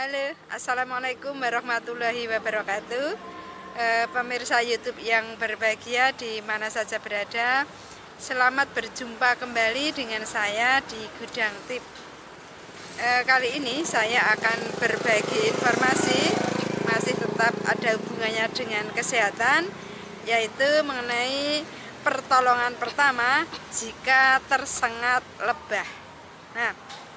Halo, Assalamualaikum warahmatullahi wabarakatuh. Pemirsa YouTube yang berbahagia di mana saja berada, selamat berjumpa kembali dengan saya di Gudang Tip. Kali ini saya akan berbagi informasi, masih tetap ada hubungannya dengan kesehatan, yaitu mengenai pertolongan pertama jika tersengat lebah. Nah,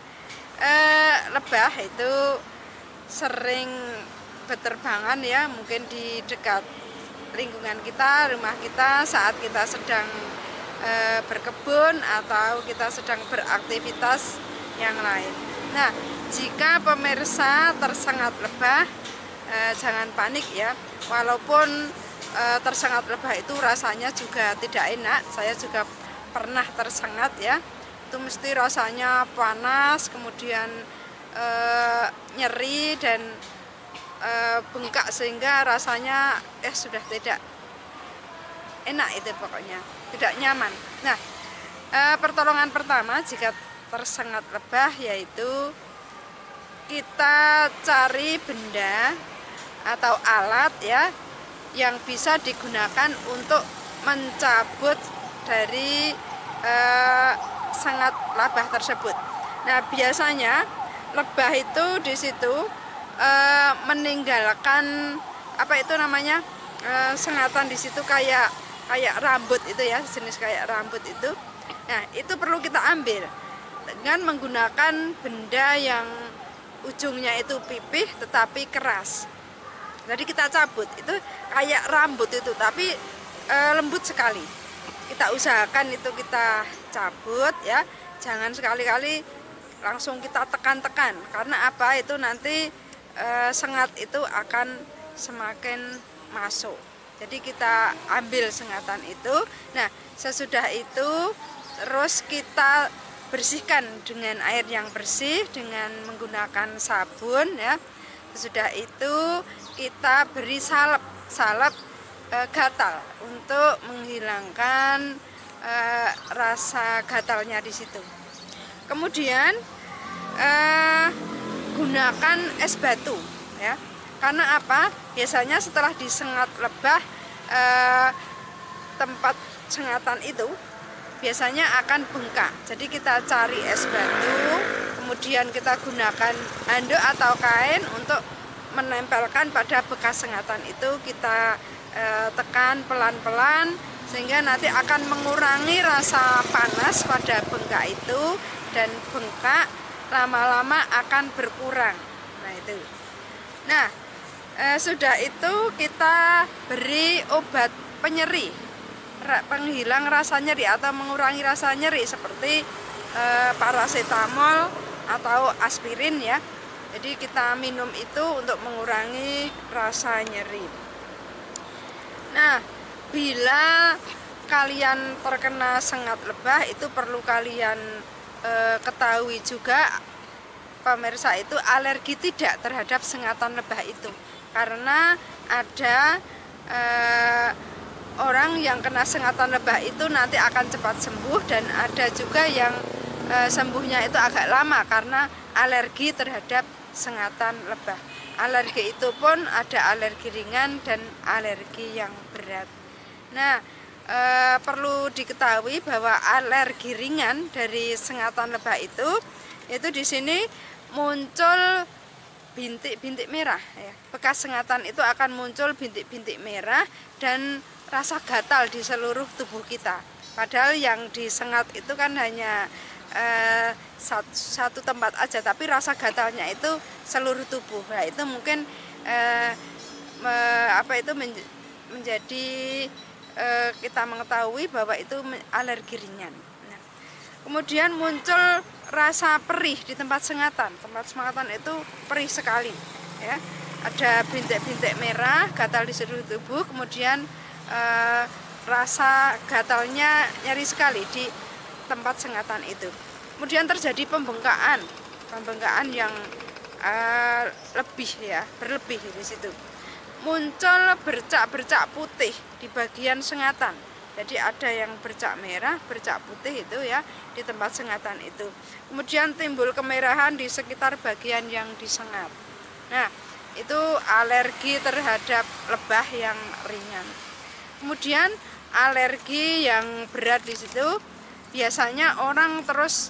lebah itu sering berterbangan ya, mungkin di dekat lingkungan kita, rumah kita saat kita sedang berkebun atau kita sedang beraktivitas yang lain. Nah, jika pemirsa tersengat lebah, jangan panik ya, walaupun tersengat lebah itu rasanya juga tidak enak. Saya juga pernah tersengat ya, itu mesti rasanya panas, kemudian nyeri dan bengkak sehingga rasanya sudah tidak enak, itu pokoknya tidak nyaman. Nah, pertolongan pertama jika tersengat lebah yaitu kita cari benda atau alat ya yang bisa digunakan untuk mencabut dari sengat lebah tersebut. Nah, biasanya lebah itu di situ meninggalkan apa itu namanya sengatan di situ kayak rambut itu ya, jenis kayak rambut itu. Nah, itu perlu kita ambil dengan menggunakan benda yang ujungnya itu pipih tetapi keras. Jadi kita cabut itu kayak rambut itu tapi lembut sekali. Kita usahakan itu kita cabut ya, jangan sekali-kali langsung kita tekan-tekan, karena apa, itu nanti sengat itu akan semakin masuk. Jadi kita ambil sengatan itu. Nah, sesudah itu terus kita bersihkan dengan air yang bersih dengan menggunakan sabun ya. Sesudah itu kita beri salep gatal untuk menghilangkan rasa gatalnya di situ. Kemudian gunakan es batu ya. Karena apa? Biasanya setelah disengat lebah tempat sengatan itu biasanya akan bengkak. Jadi kita cari es batu, kemudian kita gunakan handuk atau kain untuk menempelkan pada bekas sengatan itu. Kita tekan pelan-pelan sehingga nanti akan mengurangi rasa panas pada bengkak itu, dan bengkak lama-lama akan berkurang. Nah itu. Nah, sudah itu kita beri obat penyeri, penghilang rasa nyeri atau mengurangi rasa nyeri seperti paracetamol atau aspirin ya. Jadi kita minum itu untuk mengurangi rasa nyeri. Nah, bila kalian terkena sengat lebah itu perlu kalian ketahui juga, pemirsa, itu alergi tidak terhadap sengatan lebah itu, karena ada orang yang kena sengatan lebah itu nanti akan cepat sembuh, dan ada juga yang sembuhnya itu agak lama karena alergi terhadap sengatan lebah. Alergi itu pun ada alergi ringan dan alergi yang berat. Nah, perlu diketahui bahwa alergi ringan dari sengatan lebah itu di sini muncul bintik-bintik merah ya. Bekas sengatan itu akan muncul bintik-bintik merah dan rasa gatal di seluruh tubuh kita. Padahal yang disengat itu kan hanya satu tempat aja, tapi rasa gatalnya itu seluruh tubuh. Nah, itu mungkin menjadi kita mengetahui bahwa itu alergi ringan. Nah, kemudian muncul rasa perih di tempat sengatan. Tempat sengatan itu perih sekali ya. Ada bintik-bintik merah, gatal di seluruh tubuh, kemudian rasa gatalnya nyeri sekali di tempat sengatan itu. Kemudian terjadi pembengkakan yang berlebih di situ. Muncul bercak-bercak putih di bagian sengatan. Jadi ada yang bercak merah, bercak putih itu ya di tempat sengatan itu. Kemudian timbul kemerahan di sekitar bagian yang disengat. Nah, itu alergi terhadap lebah yang ringan. Kemudian alergi yang berat di situ biasanya orang terus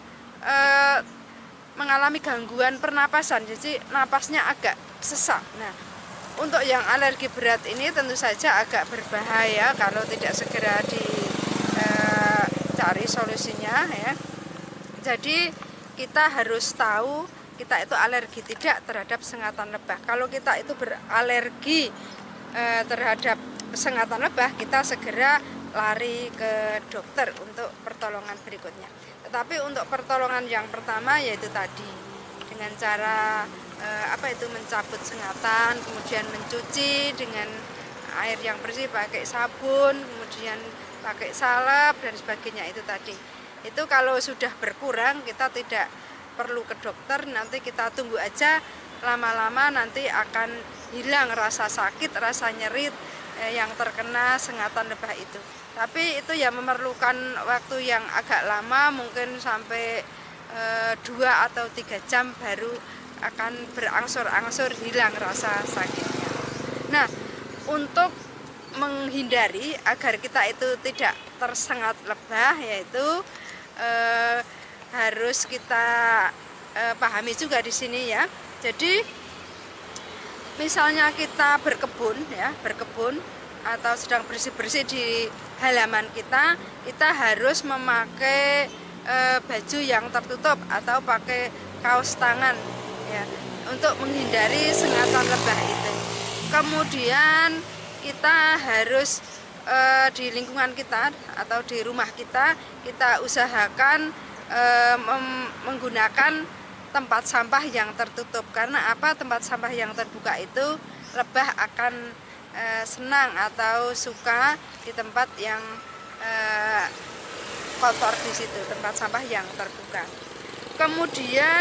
mengalami gangguan pernapasan, jadi napasnya agak sesak. Nah, untuk yang alergi berat ini tentu saja agak berbahaya kalau tidak segera dicari solusinya ya. Jadi kita harus tahu kita itu alergi tidak terhadap sengatan lebah. Kalau kita itu beralergi terhadap sengatan lebah, kita segera lari ke dokter untuk pertolongan berikutnya. Tetapi untuk pertolongan yang pertama yaitu tadi dengan cara mencabut sengatan, kemudian mencuci dengan air yang bersih pakai sabun, kemudian pakai salep dan sebagainya itu tadi. Itu kalau sudah berkurang kita tidak perlu ke dokter, nanti kita tunggu aja, lama-lama nanti akan hilang rasa sakit, rasa nyeri yang terkena sengatan lebah itu. Tapi itu ya memerlukan waktu yang agak lama, mungkin sampai 2 atau 3 jam baru akan berangsur-angsur hilang rasa sakitnya. Nah, untuk menghindari agar kita itu tidak tersengat lebah, yaitu harus kita pahami juga di sini ya. Jadi misalnya kita berkebun atau sedang bersih-bersih di halaman kita harus memakai baju yang tertutup atau pakai kaos tangan ya untuk menghindari sengatan lebah itu. Kemudian kita harus di lingkungan kita atau di rumah kita usahakan menggunakan tempat sampah yang tertutup. Karena apa? Tempat sampah yang terbuka itu lebah akan senang atau suka di tempat yang kotor di situ, tempat sampah yang terbuka. Kemudian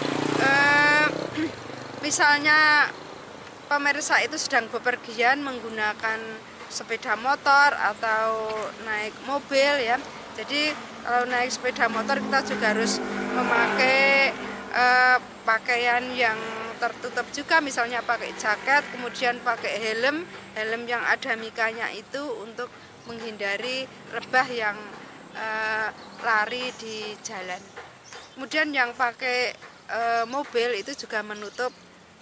misalnya pemirsa itu sedang bepergian menggunakan sepeda motor atau naik mobil ya. Jadi kalau naik sepeda motor kita juga harus memakai pakaian yang tertutup juga, misalnya pakai jaket, kemudian pakai helm yang ada mikanya itu untuk menghindari lebah yang lari di jalan. Kemudian yang pakai mobil itu juga menutup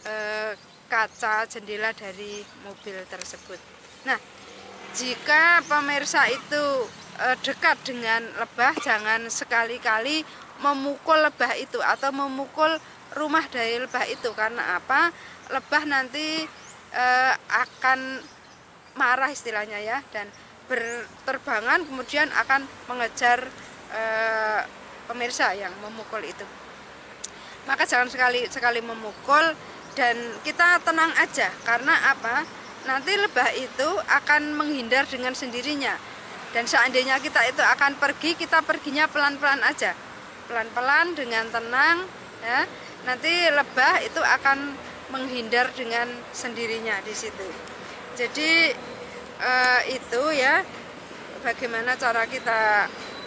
kaca jendela dari mobil tersebut. Nah, jika pemirsa itu dekat dengan lebah, jangan sekali-kali memukul lebah itu atau memukul rumah dari lebah itu. Karena apa? Lebah nanti akan marah istilahnya ya, dan berterbangan kemudian akan mengejar pemirsa yang memukul itu. Maka jangan sekali-sekali memukul, dan kita tenang aja. Karena apa? Nanti lebah itu akan menghindar dengan sendirinya. Dan seandainya kita itu akan pergi, kita perginya pelan-pelan aja, pelan-pelan dengan tenang ya. Nanti lebah itu akan menghindar dengan sendirinya di situ. Jadi itu ya bagaimana cara kita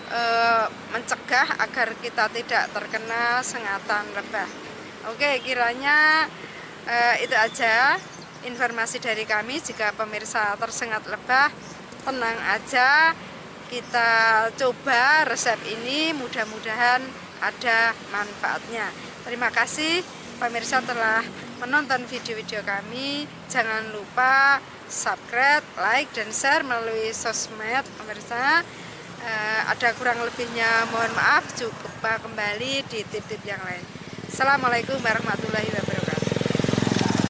mencegah agar kita tidak terkena sengatan lebah. Oke, kiranya itu aja informasi dari kami. Jika pemirsa tersengat lebah, tenang aja, kita coba resep ini, mudah-mudahan ada manfaatnya. Terima kasih pemirsa telah menonton video-video kami. Jangan lupa subscribe, like, dan share melalui sosmed pemirsa. Ada kurang lebihnya mohon maaf, cukup kembali di tip-tip yang lain. Assalamualaikum warahmatullahi wabarakatuh.